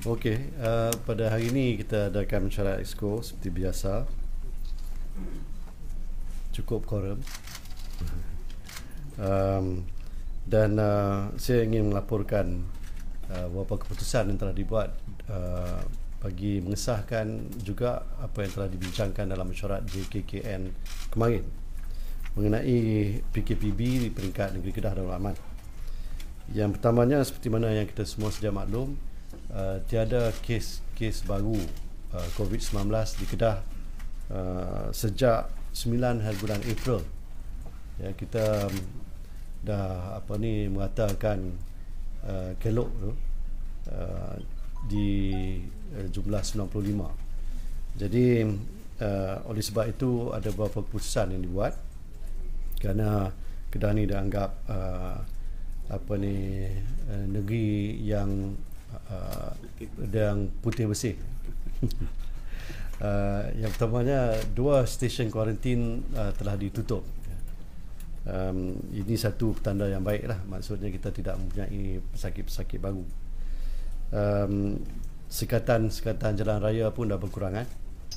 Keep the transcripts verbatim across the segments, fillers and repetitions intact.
Okey, uh, pada hari ini kita adakan mesyuarat Exco seperti biasa. Cukup korum. Um, dan uh, saya ingin melaporkan uh, beberapa keputusan yang telah dibuat uh, bagi mengesahkan juga apa yang telah dibincangkan dalam mesyuarat J K K N kemarin mengenai P K P B di peringkat negeri Kedah Darul Aman. Yang pertamanya, seperti mana yang kita semua sedia maklum, uh, tiada kes-kes baru uh, COVID sembilan belas di Kedah uh, sejak sembilan hari bulan April. Ya, kita um, dah apa ni mengatakan uh, kelok tu uh, di uh, jumlah sembilan puluh lima. Jadi uh, oleh sebab itu ada beberapa keputusan yang dibuat kerana Kedah ni dianggap uh, apa ni uh, negeri yang uh, yang putih bersih. uh, yang pertamanya, dua stesen kuarantin uh, telah ditutup. Um, ini satu petanda yang baik lah. Maksudnya kita tidak mempunyai pesakit-pesakit baru. Um, sekatan-sekatan jalan raya pun dah berkurangan.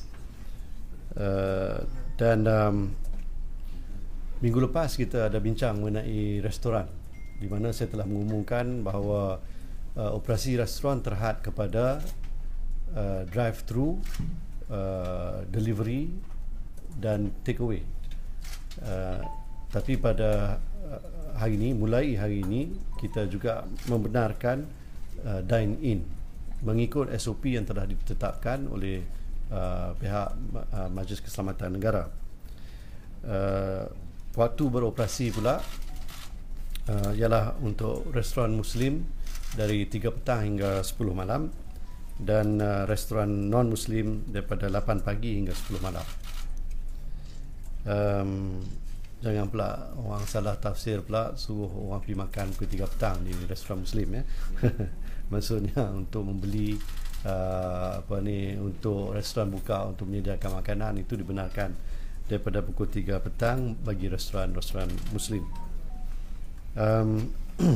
Uh, dan um, minggu lepas kita ada bincang mengenai restoran, di mana saya telah mengumumkan bahawa uh, operasi restoran terhad kepada uh, drive-thru, uh, delivery dan take away. Uh, tapi pada uh, hari ini, mulai hari ini, kita juga membenarkan uh, dine-in mengikut S O P yang telah ditetapkan oleh uh, pihak uh, Majlis Keselamatan Negara. Uh, waktu beroperasi pula Uh, ialah untuk restoran Muslim dari tiga petang hingga sepuluh malam, dan uh, restoran non-Muslim daripada lapan pagi hingga sepuluh malam. Um, jangan pula orang salah tafsir pula suruh orang pergi makan pukul tiga petang di restoran Muslim, ya. Maksudnya untuk membeli uh, apa ni untuk restoran buka untuk menyediakan makanan itu dibenarkan daripada pukul tiga petang bagi restoran-restoran Muslim. Um,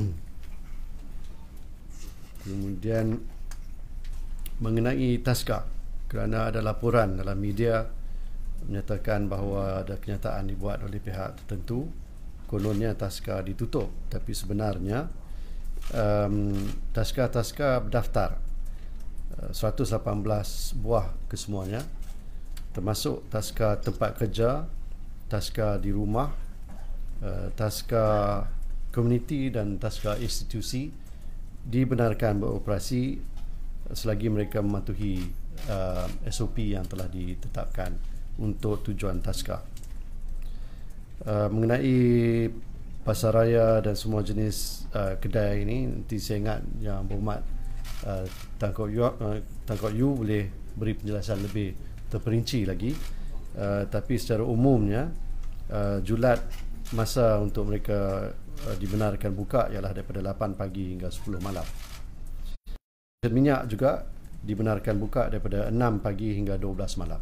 kemudian mengenai Tasca, kerana ada laporan dalam media menyatakan bahawa ada kenyataan dibuat oleh pihak tertentu kononnya Tasca ditutup, tapi sebenarnya um, Tasca-Tasca berdaftar uh, seratus lapan belas buah kesemuanya, termasuk Tasca tempat kerja, Tasca di rumah, uh, Tasca komuniti dan Tasca institusi dibenarkan beroperasi selagi mereka mematuhi uh, S O P yang telah ditetapkan untuk tujuan Tasca. Uh, mengenai pasaraya dan semua jenis uh, kedai ini, nanti saya ingat Yang Berhormat uh, Tan Kok Yu, uh, Tan Kok Yu boleh beri penjelasan lebih terperinci lagi. Uh, tapi secara umumnya uh, julat masa untuk mereka uh, dibenarkan buka ialah daripada lapan pagi hingga sepuluh malam. Dan minyak juga dibenarkan buka daripada enam pagi hingga dua belas malam.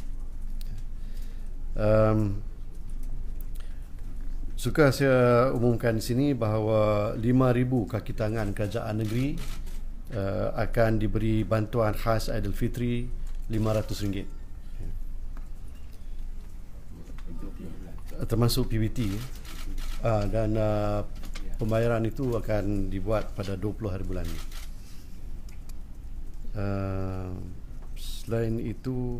Um, suka saya umumkan di sini bahawa lima ribu kaki tangan kerajaan negeri uh, akan diberi bantuan khas Aidilfitri lima ratus ringgit. Termasuk P B T, uh, dan uh, pembayaran itu akan dibuat pada dua puluh hari bulan ini. Uh, selain itu,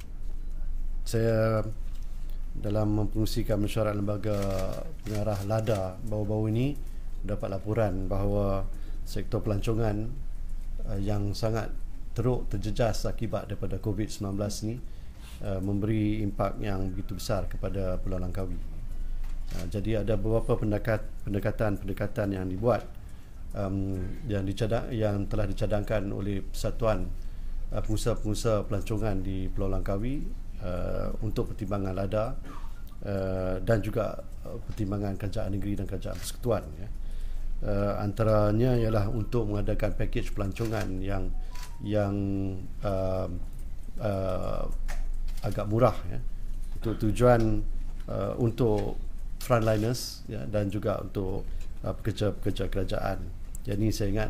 saya dalam memfungsikan mesyuarat lembaga pengarah LADA baru-baru ini dapat laporan bahawa sektor pelancongan uh, yang sangat teruk terjejas akibat daripada COVID sembilan belas ini Uh, memberi impak yang begitu besar kepada Pulau Langkawi. Uh, jadi ada beberapa pendekat, pendekatan-pendekatan yang dibuat um, yang, dicadang, yang telah dicadangkan oleh Persatuan uh, Pengusaha-Pengusaha Pelancongan di Pulau Langkawi uh, untuk pertimbangan LADA uh, dan juga uh, pertimbangan Kerajaan Negeri dan Kerajaan Persekutuan, ya. Uh, antaranya ialah untuk mengadakan pakej pelancongan yang yang uh, uh, agak murah, ya, untuk tujuan uh, untuk frontliners, ya, dan juga untuk uh, pekerja-pekerja kerajaan. Jadi saya ingat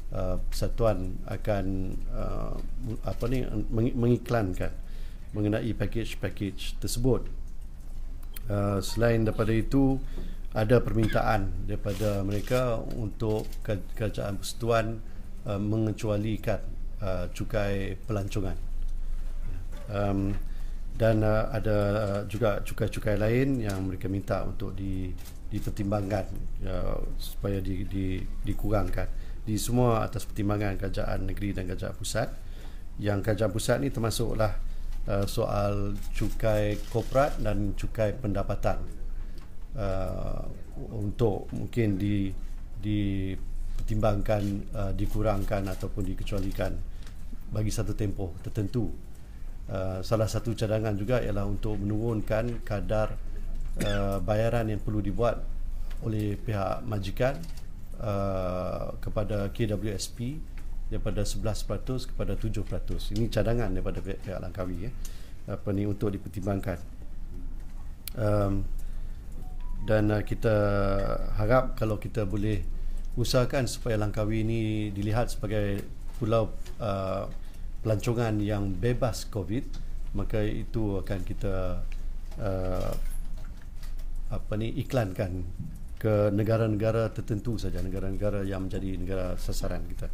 uh, persatuan akan uh, apa ni mengiklankan mengenai package-package tersebut. Uh, selain daripada itu, ada permintaan daripada mereka untuk kerajaan persekutuan uh, mengecualikan uh, cukai pelancongan. Um, dan uh, ada uh, juga cukai-cukai lain yang mereka minta untuk di, dipertimbangkan uh, supaya di, di, dikurangkan. Di semua atas pertimbangan kerajaan negeri dan kerajaan pusat. Yang kerajaan pusat ni termasuklah uh, soal cukai korporat dan cukai pendapatan. Uh, untuk mungkin di dipertimbangkan, uh, dikurangkan ataupun dikecualikan bagi satu tempoh tertentu. Uh, salah satu cadangan juga ialah untuk menurunkan kadar uh, bayaran yang perlu dibuat oleh pihak majikan uh, kepada K W S P daripada sebelas peratus kepada tujuh peratus. Ini cadangan daripada pihak, pihak Langkawi, ya. Apa ni untuk dipertimbangkan. Um, dan uh, kita harap kalau kita boleh usahakan supaya Langkawi ini dilihat sebagai pulau uh, pelancongan yang bebas COVID, maka itu akan kita uh, apa ni iklankan ke negara-negara tertentu saja, negara-negara yang menjadi negara sasaran kita.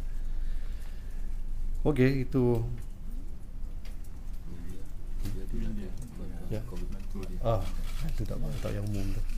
Okey, itu ya. Ah, itu tak tak yang umum tu.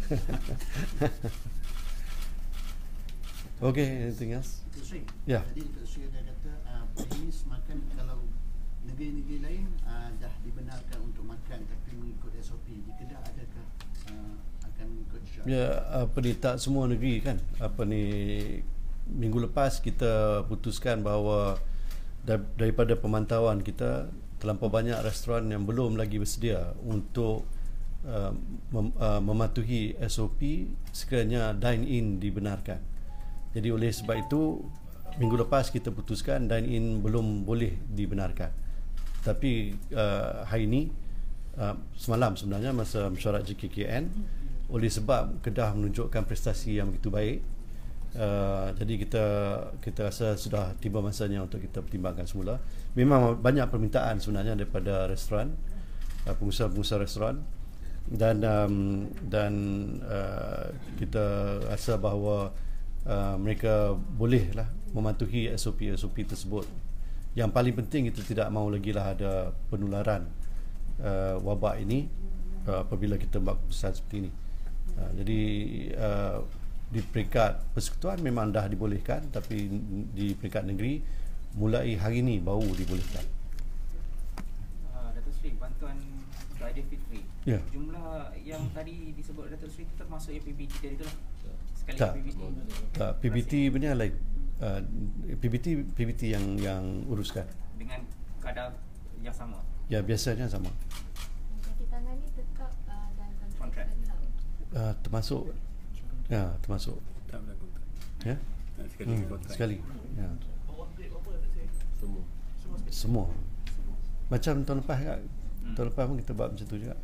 Okey, anything else? Ya. Tadi Datuk Seri ada kata uh, ini semakan kalau negeri-negeri lain uh, dah dibenarkan untuk makan tapi mengikut S O P. Di Kedah adakah uh, akan mengikut syarat? Ya, apa ni tak semua negeri kan. Apa ni minggu lepas kita putuskan bahawa daripada pemantauan kita terlampau banyak restoran yang belum lagi bersedia untuk uh, mem, uh, mematuhi S O P sekiranya dine-in dibenarkan. Jadi oleh sebab itu minggu lepas kita putuskan dine-in belum boleh dibenarkan. Tapi uh, hari ini uh, semalam sebenarnya masa mesyuarat J K K N, oleh sebab Kedah menunjukkan prestasi yang begitu baik, uh, jadi kita kita rasa sudah tiba masanya untuk kita pertimbangkan semula. Memang banyak permintaan sebenarnya daripada restoran, uh, pengusaha-pengusaha restoran, dan um, dan uh, kita rasa bahawa uh, mereka bolehlah mematuhi S O P-S O P tersebut. Yang paling penting kita tidak mahu lagi lah ada penularan uh, wabak ini uh, apabila kita buat keputusan seperti ini. Uh, jadi uh, di peringkat persekutuan memang dah dibolehkan, tapi di peringkat negeri mulai hari ini baru dibolehkan. Uh, Datuk Seri, bantuan Aidilfitri. Ya. Jumlah yang tadi disebut Datuk Seri termasuk yang P B T tadi itulah. Sekali Tak. P B T. Tak, P B T punya lain. Uh, P B T P B T yang yang uruskan. Dengan kadar yang sama. Ya, biasanya sama. Kaki tangan ni tetap uh, dan kontrak. Uh, termasuk ya, termasuk. Tak berlaku. Ya. Sekali Hmm, kontrak. sekali. Ya. Semua. Semua. Macam tahun lepas kan. Tahun lepas pun kita buat macam tu juga.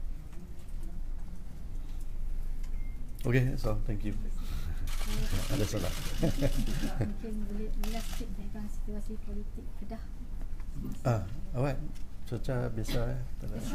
Okay, so thank you. Ada soalan. Mungkin boleh jelas sikit tentang situasi politik Kedah. Ah, awak cuaca biasa eh. Tak ada.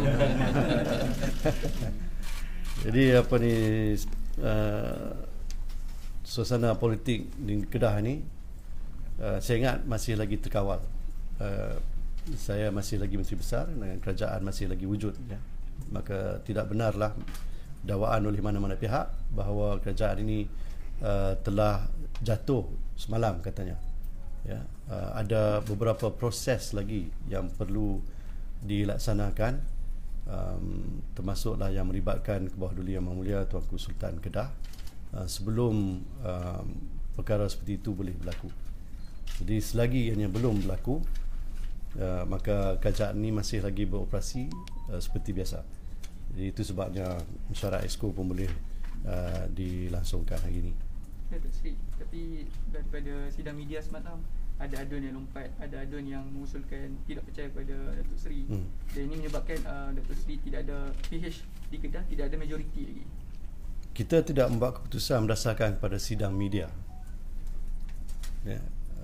Jadi apa ni uh, suasana politik di Kedah ni uh, saya ingat masih lagi terkawal. Uh, saya masih lagi Menteri Besar dan kerajaan masih lagi wujud, ya. Maka tidak benarlah dakwaan oleh mana-mana pihak bahawa kerajaan ini uh, telah jatuh semalam katanya. Ya, uh, ada beberapa proses lagi yang perlu dilaksanakan, um, termasuklah yang melibatkan Ke Bawah Duli Yang Mulia Tuanku Sultan Kedah uh, sebelum um, perkara seperti itu boleh berlaku. Jadi selagi ianya belum berlaku, uh, maka kerajaan ini masih lagi beroperasi uh, seperti biasa. Jadi itu sebabnya mesyuarat Exco pun boleh uh, dilangsungkan hari ini. Datuk Seri, tapi daripada sidang media semalam ada adun yang lompat, ada adun yang mengusulkan tidak percaya kepada Datuk Seri. Hmm. Dan ini menyebabkan uh, Datuk Seri tidak ada P H di Kedah, tidak ada majoriti lagi. Kita tidak membuat keputusan berdasarkan kepada sidang media. Ya.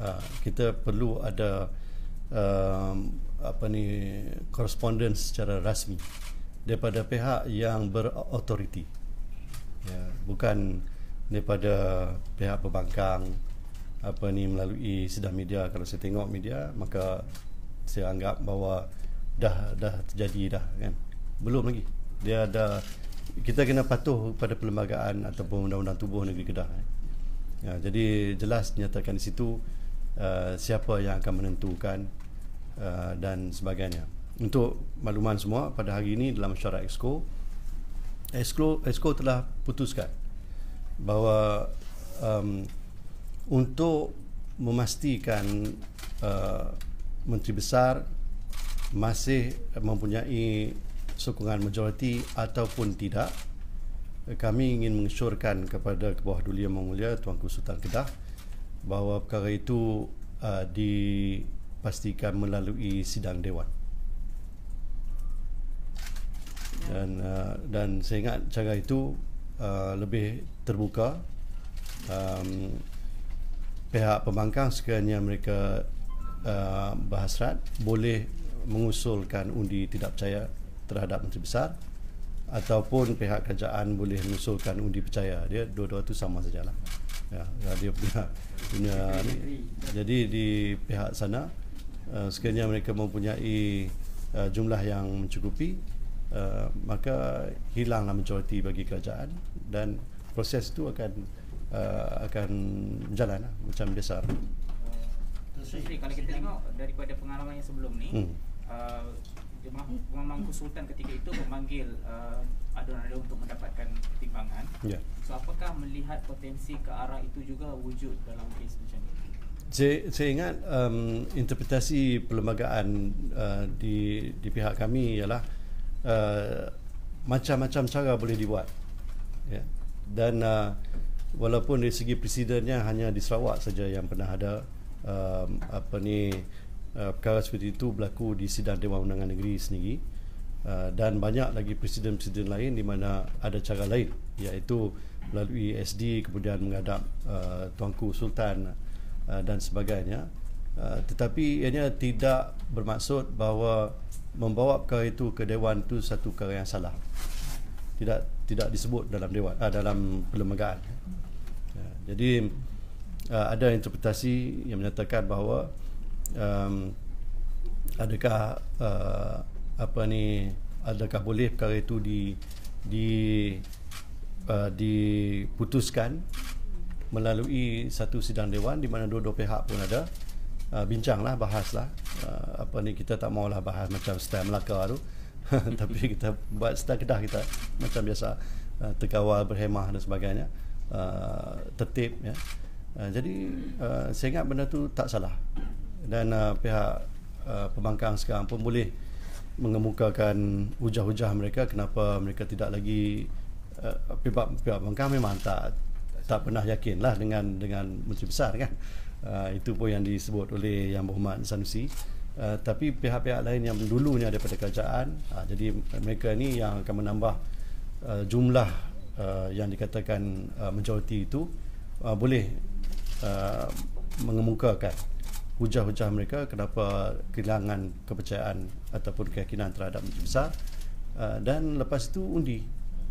uh, kita perlu ada um, apa ni correspondence secara rasmi daripada pihak yang berautoriti, ya, bukan daripada pihak pembangkang apa ni melalui sidang media. Kalau saya tengok media, maka saya anggap bahawa dah dah terjadi dah, kan. Belum lagi. Dia ada, kita kena patuh pada perlembagaan ataupun undang-undang tubuh negeri Kedah. Ya, jadi jelas dinyatakan di situ uh, siapa yang akan menentukan uh, dan sebagainya. Untuk makluman semua, pada hari ini dalam mesyuarat Exco, Exco, Exco telah putuskan bahawa um, untuk memastikan uh, Menteri Besar masih mempunyai sokongan majoriti ataupun tidak, kami ingin mengesyorkan kepada Kebawah Duli Yang Mulia Tuanku Sultan Kedah bahawa perkara itu uh, dipastikan melalui sidang Dewan. Dan uh, dan saya ingat cara itu uh, lebih terbuka. Um, pihak pembangkang sekiranya mereka uh, berhasrat boleh mengusulkan undi tidak percaya terhadap Menteri Besar, ataupun pihak kerajaan boleh mengusulkan undi percaya. Dia dua-dua itu sama sajalah. Ya, dia punya punya ni. Jadi di pihak sana uh, sekiranya mereka mempunyai uh, jumlah yang mencukupi, Uh, maka hilanglah majoriti bagi kerajaan dan proses itu akan uh, akan berjalan lah, macam biasa. Jadi kalau kita tengok daripada pengalaman yang sebelum ni, hmm. uh, Pemangku Sultan ketika itu memanggil uh, adun-adun untuk mendapatkan pertimbangan. Yeah. So apakah melihat potensi ke arah itu juga wujud dalam kes macam ini? Saya, saya ingat um, interpretasi perlembagaan uh, di di pihak kami ialah Uh, macam-macam cara boleh dibuat, ya. Dan uh, walaupun dari segi presidennya hanya di Sarawak saja yang pernah ada um, apa ni uh, perkara seperti itu berlaku di sidang Dewan Undangan Negeri sendiri, uh, dan banyak lagi presiden-presiden lain di mana ada cara lain, iaitu melalui S D kemudian menghadap uh, Tuanku Sultan uh, dan sebagainya. Uh, tetapi ianya tidak bermaksud bahawa membawa perkara itu ke Dewan itu satu perkara yang salah. Tidak tidak disebut dalam Dewan, ah, dalam perlembagaan. Ya, jadi uh, ada interpretasi yang menyatakan bahawa um, adakah uh, apa ni adakah boleh perkara itu di di uh, diputuskan melalui satu sidang Dewan di mana dua-dua pihak pun ada. Uh, bincanglah, bahaslah, uh, apa ni, kita tak maulah bahas macam style Melaka tu tapi kita buat style Kedah kita macam biasa, uh, terkawal, berhemah dan sebagainya, uh, tertib, ya. Uh, jadi uh, saya ingat benda tu tak salah, dan uh, pihak uh, pembangkang sekarang pun boleh mengemukakan hujah-hujah mereka kenapa mereka tidak lagi uh, pihak, pihak pembangkang memang tak tak pernah yakinlah dengan dengan Menteri Besar, kan. Uh, itu pun yang disebut oleh Yang Berhormat Sanusi. Uh, tapi pihak-pihak lain yang dulunya daripada kerajaan, uh, jadi mereka ni yang akan menambah uh, jumlah uh, yang dikatakan uh, majoriti itu, uh, boleh uh, mengemukakan hujah-hujah mereka kenapa kehilangan kepercayaan ataupun keyakinan terhadap Menteri Besar, uh, dan lepas itu undi.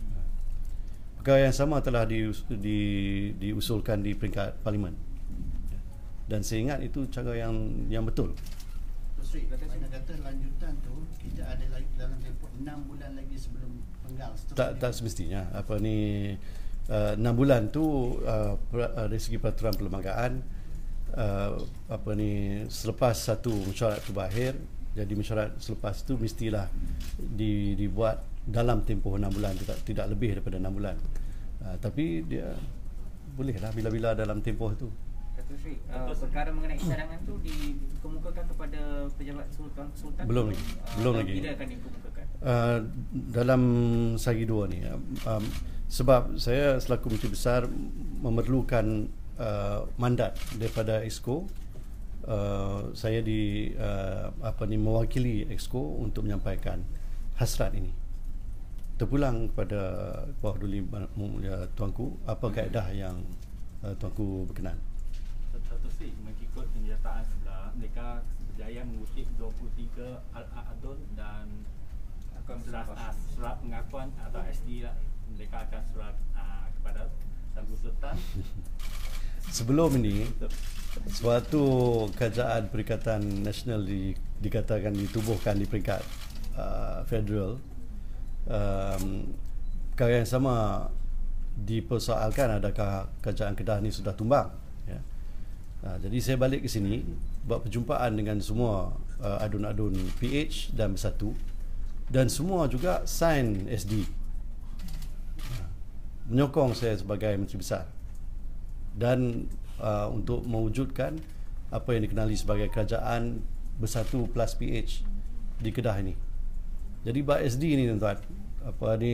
Perkara yang sama telah dius- di, diusulkan di peringkat Parlimen. Dan saya ingat itu cara yang yang betul. Sri, mana kata lanjutan tu kita ada lagi dalam tempoh enam bulan lagi sebelum penggal. Tak tak semestinya. Apa ni uh, enam bulan tu uh, dari segi peraturan perlembagaan, uh, apa ni selepas satu mesyuarat itu berakhir, jadi mesyuarat selepas itu mestilah di, dibuat dalam tempoh enam bulan, tidak tidak lebih daripada enam bulan. Uh, tapi dia bolehlah bila-bila dalam tempoh itu. Sri, uh, perkara mengenai cadangan tu dikemukakan kepada pejabat Sultan Sultan belum lagi uh, belum lagi bila akan dikemukakan uh, dalam sagi dua ni, um, sebab saya selaku Menteri Besar memerlukan uh, mandat daripada Exco. Uh, saya di uh, apa ni mewakili Exco untuk menyampaikan hasrat ini terpulang kepada Bawah Duli Mulia Tuanku, apa kaedah yang uh, Tuanku berkenan. Satu Sri, mengikut kenyataan sebelah, mereka berjaya mengutip dua puluh tiga adun dan surat, uh, surat pengakuan atau S D lah. Mereka akan surat uh, kepada Tuanku Sultan. Sebelum ini, suatu kerajaan Perikatan Nasional di, dikatakan ditubuhkan di peringkat uh, federal. Um, perkara yang sama dipersoalkan, adakah kerajaan Kedah ni sudah tumbang, ya. Uh, jadi saya balik ke sini buat perjumpaan dengan semua uh, adun-adun P H dan Bersatu, dan semua juga sign S D, uh, menyokong saya sebagai Menteri Besar dan uh, untuk mewujudkan apa yang dikenali sebagai Kerajaan Bersatu plus P H di Kedah ini. Jadi bab S D ni tuan-tuan, apa ni,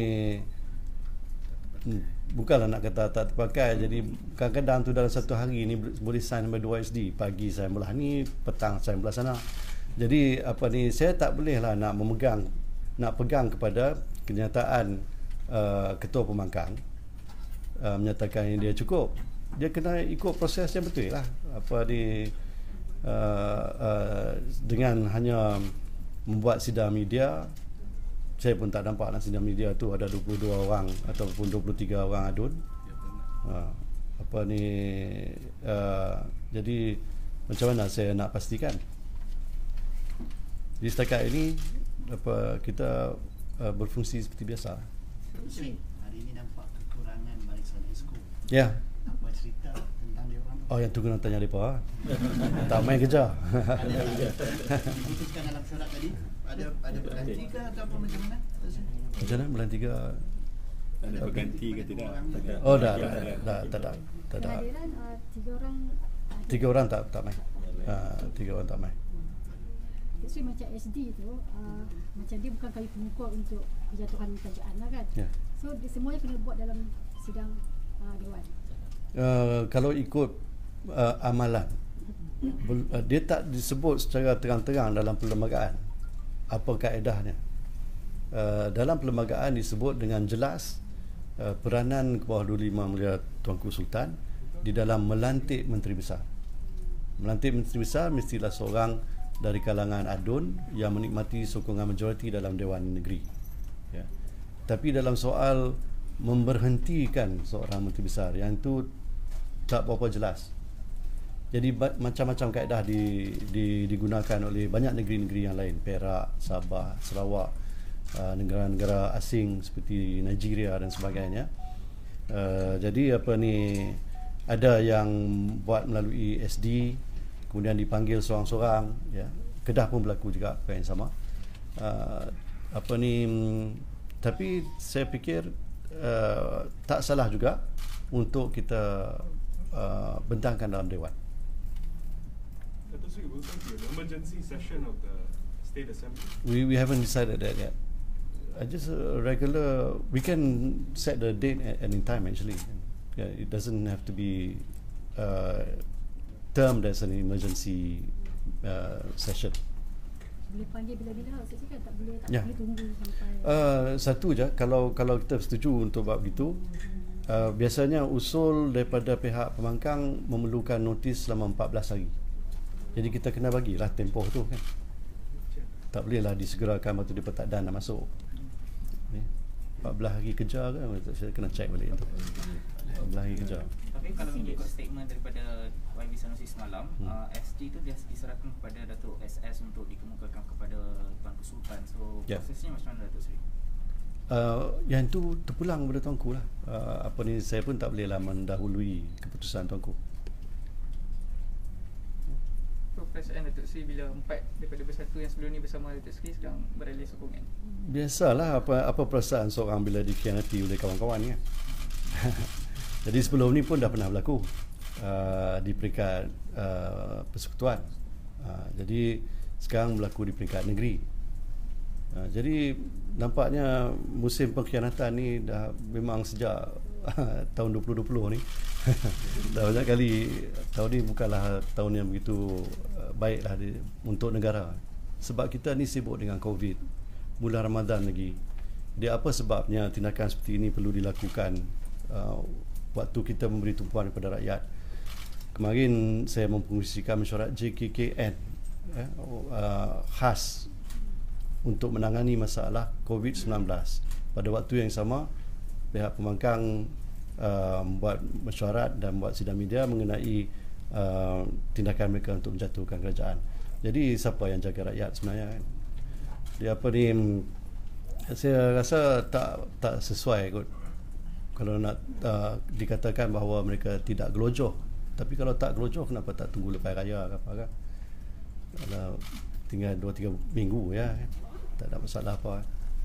hmm, bukanlah nak kata tak terpakai. Jadi kadang-kadang tu dalam satu hari ni boleh sign sampai dua S D. Pagi saya belah ni, petang saya belah sana. Jadi apa ni, saya tak boleh lah nak memegang, nak pegang kepada kenyataan uh, Ketua Pemangkang uh, menyatakan yang dia cukup. Dia kena ikut proses yang betul lah. Apa ni, uh, uh, dengan hanya membuat sidang media, saya pun tak nampak dalam sidang media tu ada dua puluh dua orang ataupun dua puluh tiga orang adun. Uh, apa ni, uh, jadi macam mana saya nak pastikan? Di setakat ini apa kita uh, berfungsi seperti biasa. Sri, hari ini nampak kekurangan barisan esko. Ya. Yeah. Apa cerita tentang dia orang? Oh, yang tu kena tanya mereka. Tak main kerja. Diputuskan dalam surat tadi, ada ada berganti ke atau apa macam mana? Macam mana bulan tiga? Ada berganti ke tidak? Oh, dah, dah, dah, tak ada, tak ada. Kehadiran uh, tiga orang. Tiga orang tak tak main. Uh, tiga orang tak main. So, macam S D tu, uh, macam dia bukan kali pemukul untuk penjatuhan kerajaan lah kan. Yeah. So dia semuanya kena buat dalam sidang uh, Dewan. Uh, kalau ikut uh, amalan, bel- uh, dia tak disebut secara terang-terang dalam perlembagaan apa kaedahnya. Uh, dalam perlembagaan disebut dengan jelas uh, peranan ke bawah dua puluh lima miliar Tuanku Sultan di dalam melantik Menteri Besar. Melantik Menteri Besar mestilah seorang dari kalangan adun yang menikmati sokongan majoriti dalam Dewan Negeri, ya. Tapi dalam soal memberhentikan seorang Menteri Besar, yang itu tak berapa jelas. Jadi ba- macam-macam kaedah di, di, digunakan oleh banyak negeri-negeri yang lain, Perak, Sabah, Sarawak, uh, negara-negara asing seperti Nigeria dan sebagainya. Uh, jadi apa ni, ada yang buat melalui S D, kemudian dipanggil seorang-seorang, ya. Kedah pun berlaku juga perkara yang sama. Uh, apa ni, tapi saya fikir uh, tak salah juga untuk kita uh, bentangkan dalam Dewan. Dato' Sri, will there be an emergency session of the State Assembly? We we haven't decided that yet. I just a regular. We can set the date at any time actually. Yeah, it doesn't have to be uh, termed as an emergency uh, session. Boleh panggil bila-bila, saya cakap tak boleh, tak Ya. boleh tunggu sampai. Uh, satu je, kalau kalau kita setuju untuk buat begitu, uh, biasanya usul daripada pihak pemangkang memerlukan notis selama empat belas hari. Jadi kita kena bagilah tempoh tu kan. Tak bolehlah disegerakan waktu dia tak dan nak masuk. Ni empat belas hari kerja kan, saya kena check balik tu. empat belas hari kerja. Tapi kalau mengikut statement daripada Y B Sanusi semalam, hmm. uh, S D tu dia diserahkan kepada Datuk S S untuk dikemukakan kepada Tuanku Sultan. So yeah. prosesnya macam mana Datuk Seri? Uh, yang tu terpulang kepada Tuanku lah. Uh, apa ni, saya pun tak boleh lah mendahului keputusan Tuanku. So perasaan Datuk Seri bila empat daripada Bersatu yang sebelum ni bersama Datuk Seri sekarang beralih sokongan? Biasalah apa apa perasaan seorang bila dikhianati oleh kawan-kawan kan. Jadi sebelum ni pun dah pernah berlaku uh, di peringkat uh, persekutuan. Uh, jadi sekarang berlaku di peringkat negeri. Uh, jadi nampaknya musim pengkhianatan ni dah memang sejak uh, tahun dua ribu dua puluh ni. Dah banyak kali. Tahun ni bukanlah tahun yang begitu uh, baiklah di, untuk negara. Sebab kita ni sibuk dengan COVID. Bulan Ramadan lagi. Dia apa sebabnya tindakan seperti ini perlu dilakukan uh, waktu kita memberi tumpuan kepada rakyat. kemarin saya memfungsikan mesyuarat J K K N eh, uh, khas untuk menangani masalah covid sembilan belas. Pada waktu yang sama, pihak pembangkang uh, membuat mesyuarat dan membuat sidang media mengenai uh, tindakan mereka untuk menjatuhkan kerajaan. Jadi siapa yang jaga rakyat sebenarnya kan? Dia apa ni, saya rasa tak tak sesuai kot kalau nak uh, dikatakan bahawa mereka tidak gelojoh. Tapi kalau tak gelojoh, kenapa tak tunggu lepas raya ke apa kan? Kalau tinggal dua tiga minggu ya kan? Tak ada masalah apa.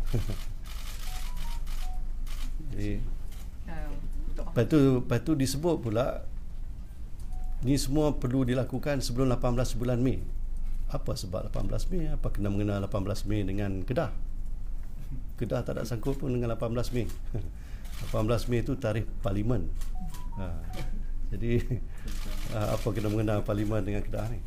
Jadi lepas tu, lepas tu disebut pula ni semua perlu dilakukan sebelum lapan belas bulan Mei. Apa sebab lapan belas Mei? Apa kena mengenal lapan belas Mei dengan Kedah? Kedah tak ada sangkut pun dengan lapan belas Mei. lapan belas Mei itu tarikh parlimen. Ha. Jadi apa kena mengenal parlimen dengan Kedah ni?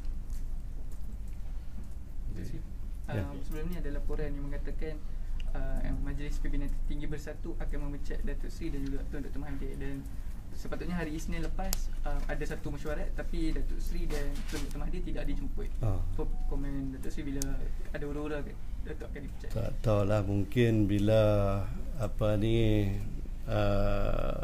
Uh, sebelum ni ada laporan yang mengatakan uh, yang Majlis Pimpinan Tertinggi Bersatu akan memecat Datuk Seri dan juga Tun Doktor Mahathir, dan sepatutnya hari Isnin lepas uh, ada satu mesyuarat tapi Datuk Seri dan Tun Doktor Mahathir tidak dijemput. Ah. Komen Datuk Seri bila ada ura-ura Datuk akan dipecat? Tak tahulah, mungkin bila apa ni uh,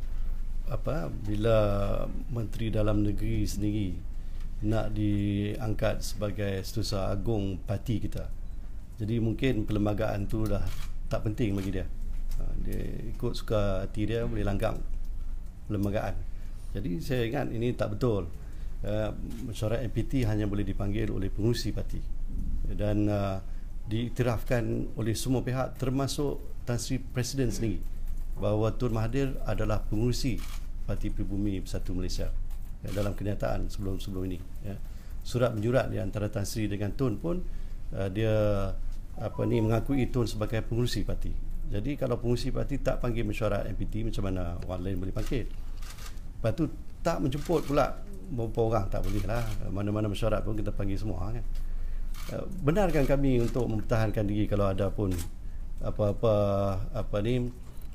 apa bila Menteri Dalam Negeri sendiri nak diangkat sebagai Setiausaha Agung parti kita, jadi mungkin perlembagaan tu dah tak penting bagi dia. Dia ikut suka hati dia, boleh langgang perlembagaan. Jadi saya ingat ini tak betul. uh, Mesyuarat M P T hanya boleh dipanggil oleh pengurusi parti dan uh, diiktirafkan oleh semua pihak termasuk Tan Sri Presiden sendiri bahawa Tun Mahathir adalah pengurusi Parti Pribumi Bersatu Malaysia ya, dalam kenyataan sebelum-sebelum ini ya. Surat menjurat di antara Tan Sri dengan Tun pun uh, dia apa ni mengakui Tun sebagai pengurusi parti. Jadi kalau pengurusi parti tak panggil mesyuarat M P T, macam mana orang lain boleh panggil? Lepas tu tak menjemput pula beberapa orang, tak boleh lah. Mana-mana mesyuarat pun kita panggil semua kan. Uh, benarkan kami untuk mempertahankan diri kalau ada pun apa-apa apa ni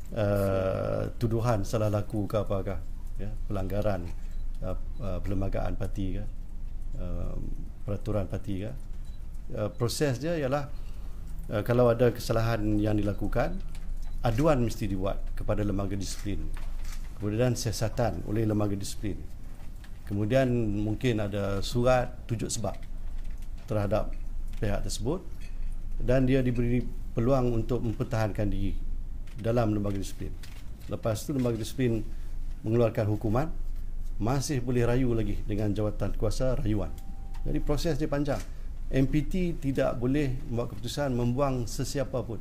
uh, tuduhan salah laku ke apakah ya, pelanggaran uh, uh, perlembagaan parti ke, uh, peraturan parti ke. Uh, proses dia ialah uh, kalau ada kesalahan yang dilakukan, aduan mesti dibuat kepada lembaga disiplin, kemudian siasatan oleh lembaga disiplin, kemudian mungkin ada surat tunjuk sebab terhadap pihak tersebut, dan dia diberi peluang untuk mempertahankan diri dalam lembaga disiplin. Lepas tu lembaga disiplin mengeluarkan hukuman, masih boleh rayu lagi dengan jawatan kuasa rayuan. Jadi proses dia panjang. M P T tidak boleh membuat keputusan membuang sesiapa pun.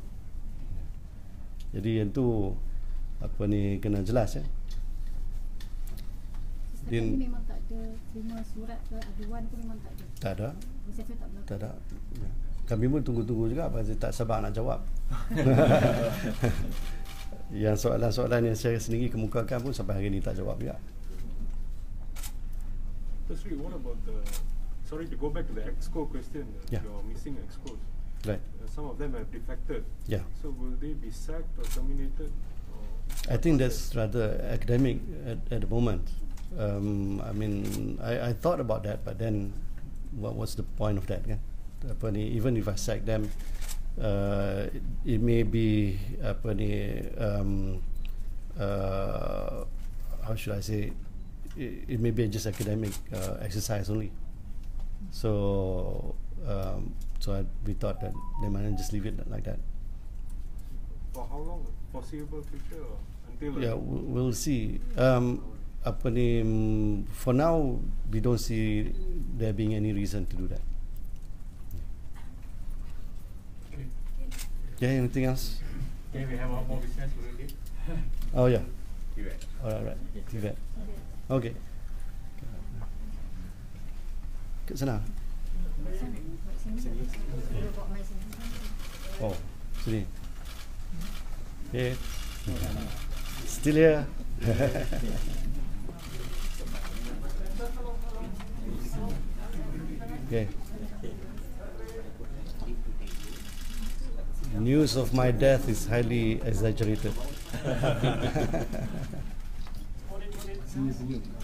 Jadi yang tu apa ni kena jelas ya. Din, ini memang tak ada terima surat ke aduan pun memang tak ada. Tak ada. Proses tak berlaku. Tak ada. Ya. Kami pun tunggu-tunggu juga pasal tak sabar nak jawab. Yang soalan-soalan yang saya sendiri kemukakan pun sampai hari ini tak jawab juga. Sri, what about the, sorry to go back to the Exco question, uh, yeah. your missing Excos. Right. Uh, some of them have defected. Yeah. So will they be sacked or terminated? Or I think that's rather academic at, at the moment. Um, I mean, I, I thought about that, but then what what's the point of that? Kan? Apa ni, even if I sack them, uh, it, it may be apa ni, um, uh, how should I say? It, it may be just academic uh, exercise only. So, um, so I, we thought that they might just leave it like that. For how long? Foreseeable future or until? Yeah, we'll see. Um, apa ni, for now we don't see there being any reason to do that. Okay. Yeah, anything else? Okay, we have one more business already. Oh yeah. Tibet. Alright, right. Tibet. Okay. Kat sana. Oh, sini. Okay. Still here. Okay. News of my death is highly exaggerated. See you, see you.